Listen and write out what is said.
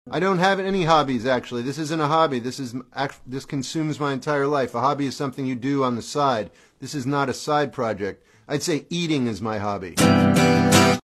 I don't have any hobbies, actually. This isn't a hobby. This consumes my entire life. A hobby is something you do on the side. This is not a side project. I'd say eating is my hobby.